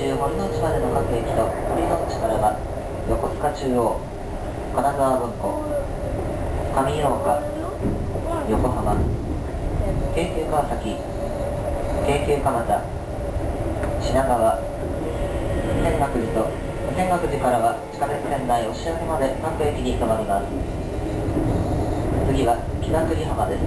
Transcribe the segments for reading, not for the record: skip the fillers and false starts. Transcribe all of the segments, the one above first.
急森の内までの各駅と森の内からは横須賀中央、金沢文庫、上八日、横浜、京急川崎、京急蒲田、品川、天岳寺と天岳寺からは地下鉄線内押上まで各駅に停まります。次は北久里浜です。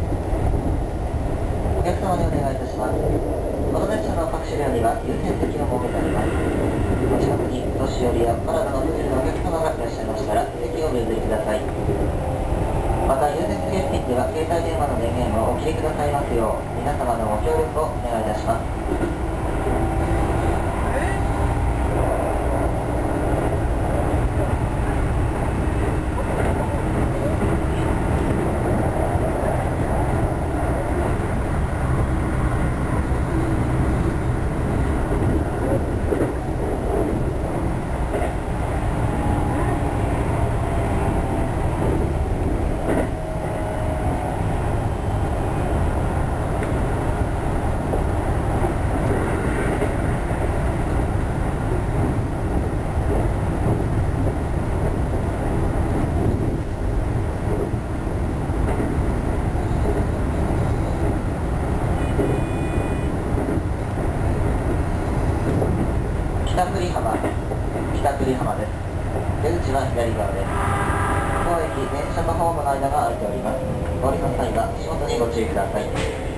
お客様にお願いいたします。この列車の各種両には優先席を設けてあります。お近くにお年寄りや体の不自由なお客様がいらっしゃいましたら席をお譲りください。また優先席付近では携帯電話の電源をお切りくださいますよう皆様のご協力をお願いいたします。北久里浜です。出口は左側です。当駅電車とホームの間が空いております。お降りの際は足元にご注意ください。